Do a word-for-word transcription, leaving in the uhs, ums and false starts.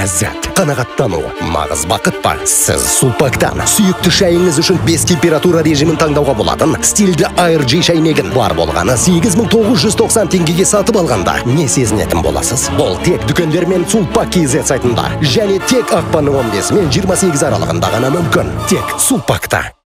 ләззат, қанағаттану, мағыз бақыт па? Сіз Сулпактан сүйікті шайыңыз үшін бес температура режимін таңдауға болатын стильді Air G шайнегін бар болғаны сегіз мың тоғыз жүз тоқсан теңгеге сатып алғанда не сезінетін боласыз? Бұл тек дүкендер мен Сулпак кз сайтында және тек ақпанның он бесі мен жиырма сегізі аралығында ғана мүмкін. Тек Сулпакта.